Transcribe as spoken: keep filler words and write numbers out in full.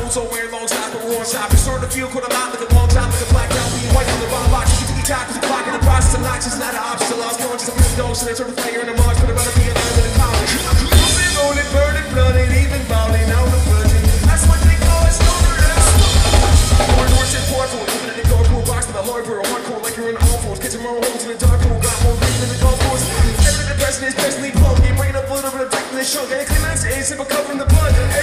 cold, so wearing long socks, but we're on top. It's starting to feel cool, I'm out like a long time, like a black out, being white on the wrong box. You can talk, cause the clock in the process of notches, not an option. So lost conscious, I'm real dope, so they turn the fire in the march, but I'd rather be alive than in college. Moving, rolling, burning, blooded, even balling out the budget. That's what they call it, stoner. More north shit, powerful, even in the dark pool box, but the hardcore, hardcore, like you're in the home force. Catching more holes in the dark pool, got more green in the golf course. Every the depression is especially punk, ain't bringing up a little bit of dick in the show. Getting clean, it's a sip of cover in the blood.